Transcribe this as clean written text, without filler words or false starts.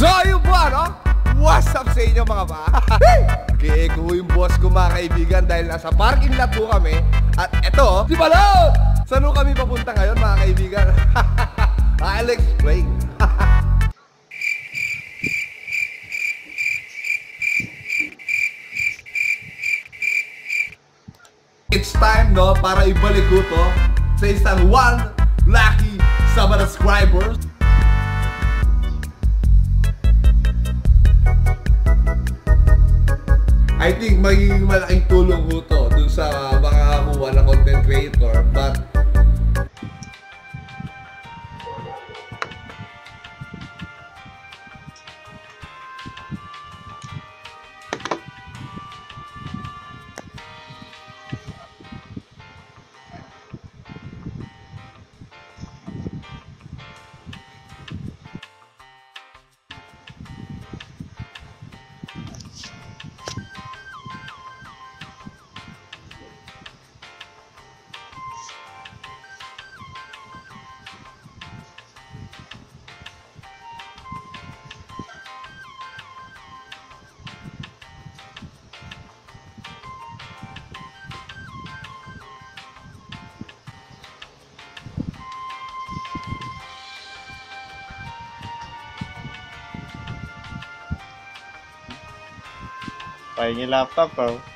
So yun po ano, what's up sa inyo mga ba? Nag-e-echo yung boss ko mga kaibigan dahil nasa parking lot po kami. At eto, si Balot! Saan kami papunta ngayon mga kaibigan? I'll explain. It's time no para ibalik ko to sa isang 1 lucky subscribers. I think magiging malaking tulong ko to dun sa makakakuha na content creator, but Pahingi laptop ko.